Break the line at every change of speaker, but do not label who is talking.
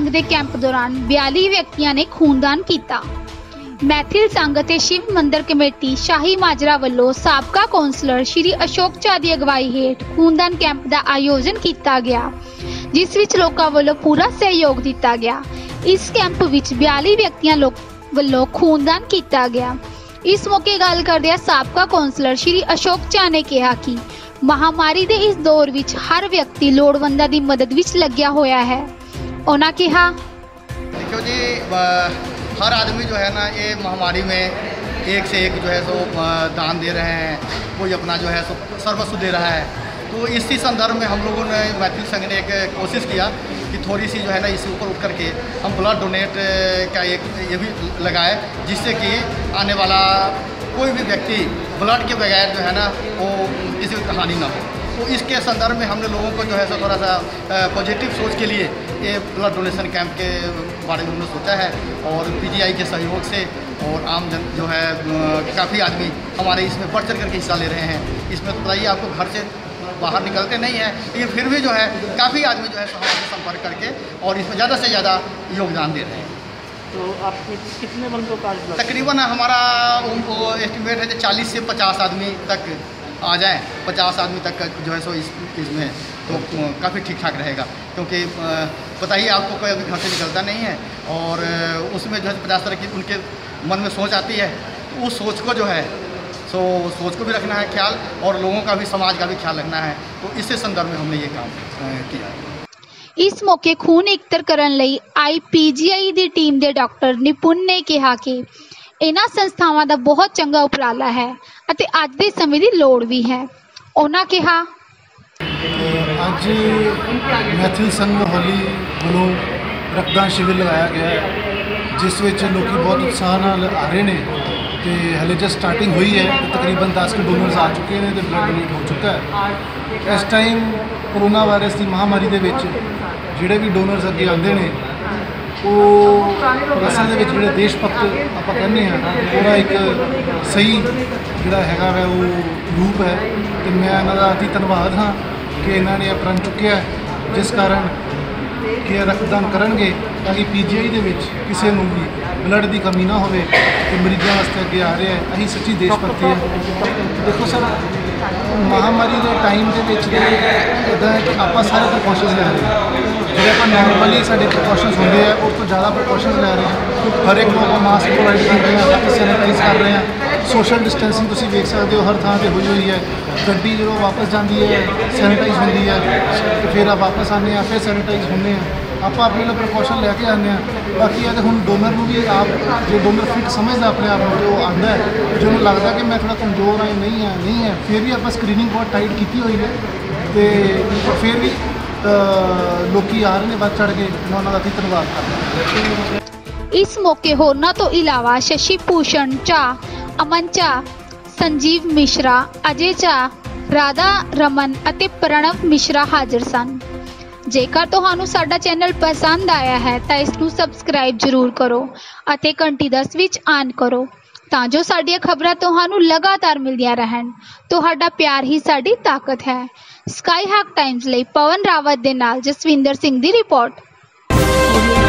संघ के कैंप दौरान 42 व्यक्तियों ने खूनदान किया। मैथिल संघ ते शिव मंदिर कमेटी शाही माजरा वालों साबका कौंसलर श्री अशोक झा की अगवाई हेठ खूनदान कैंप का आयोजन किया गया, जिस विच लोकां वालों पूरा सहयोग दिता गया। इस कैंप विच 42 व्यक्तियों वालों खूनदान किया गया। इस मौके गल करदे साबका कौंसलर श्री अशोक झा ने कहा कि महामारी के इस दौर विच हर व्यक्ति लोड़वंदा की मदद विच लग्या होया है। उन्होंने कहा,
देखो जी, हर आदमी जो है ना ये महामारी में एक से एक जो है सो दान दे रहे हैं, कोई अपना जो है सो सर्वस्व दे रहा है। तो इसी संदर्भ में हम लोगों ने मैथिल संघ ने एक कोशिश किया कि थोड़ी सी जो है ना इसके ऊपर उठ करके हम ब्लड डोनेट का एक ये भी लगाए, जिससे कि आने वाला कोई भी व्यक्ति ब्लड के बगैर जो है ना वो किसी को हानि ना हो। तो इसके संदर्भ में हमने लोगों को जो है सो थोड़ा सा पॉजिटिव सोच के लिए ये ब्लड डोनेशन कैंप के बारे में हमने सोचा है, और पीजीआई के सहयोग से और आम जन जो है काफ़ी आदमी हमारे इसमें बढ़ चढ़ करके हिस्सा ले रहे हैं। इसमें तो बताइए, आपको घर से बाहर निकलते नहीं हैं, लेकिन फिर भी जो है काफ़ी आदमी जो है हमारे संपर्क करके और इसमें ज़्यादा से ज़्यादा योगदान दे रहे हैं।
तो आप कितने बंदों का
तकरीबन हमारा उनको एस्टिमेट है कि 40 से 50 आदमी तक आ जाएं। 50 आदमी तक जो है सो इसमें तो काफ़ी ठीक ठाक रहेगा, क्योंकि बताइए आपको कोई अभी घर से निकलता नहीं है और उसमें जो है 50 तरह की उनके मन में सोच आती है। उस सोच को जो है सो सोच को भी रखना है ख्याल, और लोगों का भी, समाज का भी ख्याल रखना है। तो इसी संदर्भ में हमने ये काम किया।
इस मौके खून इकट्ठा करने लई आई पीजीआई की टीम के डॉक्टर निपुण ने कहा कि इन्हां संस्थावां दा बहुत चंगा उपराला है अते अज दे समय की लोड़ भी है। उन्होंने कहा,
अज मैथिल संघ मोहाली वालों रक्तदान शिविर लगाया गया है, जिस विच लोग बहुत उत्साह नाल आ रहे हैं। तो हले जस्ट स्टार्टिंग हुई है, तो तकरीबन 10 के डोनर्स आ चुके हैं, तो ब्लड डोनेट हो चुका है। इस टाइम कोरोना वायरस की महामारी के जोड़े भी डोनर्स अगे आते हैं वो असल में जो देशभक्त आप कहने हैं पूरा एक सही जोड़ा है वो रूप है। तो मैं इन्हों का अति धन्यवाद हाँ कि इन्होंने प्रण चुकया, जिस कारण कि रक्तदान करेंगे ताकि पीजीआई के किसी को भी ब्लड की कमी ना हो, तो मरीजों वास्ते अगे आ रहे हैं। अभी सच्ची देशभक्ति है। देखो सर, महामारी के टाइम के इदा है कि आप सारे प्रिकॉशनस लै रहे हैं, जो आप नॉर्मली साढ़े प्रिकॉशनस होंगे हैं उस तो ज़्यादा प्रिकॉशनस लै रहे हैं। हर एक को आप मास्क प्रोवाइड कर रहे हैं, हर सैनिटाइज कर रहे हैं, सोशल डिस्टेंसिंग तुम देख सकते हो हर थां पर हुई है। गड्डी जो वापस जाती है सैनिटाइज होती है, तो फिर आप वापस आने हैं, फिर सैनिटाइज होने हैं। आप अपने लिए प्रिकॉशन लैके आने हैं। बाकी है तो हम डोनर को भी आप जो डोनर फिट समझता अपने आप को, जो आता है जो लगता कि मैं थोड़ा कमज़ोर हाँ नहीं है, फिर भी आप स्क्रीनिंग बहुत टाइट की हुई है, तो फिर भी लोग आ रहे हैं बढ़ चढ़ के। मैं उन्होंने अति धन्यवाद करता।
इस मौके होरना तो इलावा शशि भूषण झा, अमन झा, संजीव मिश्रा, अजय झा, राधा रमन अते प्रणव मिश्रा हाजिर सन। जेकर तुहानू साडा चैनल पसंद आया है तो इसनू सबसक्राइब जरूर करो अते घंटी दा स्विच ऑन करो, तां जो साडियां खबरां तुहानू लगातार मिलदियां रहन। तुहाडा प्यार ही साडी ताकत है। स्काई हक टाइम्स लई पवन रावत दे नाल जसविंदर सिंह दी रिपोर्ट।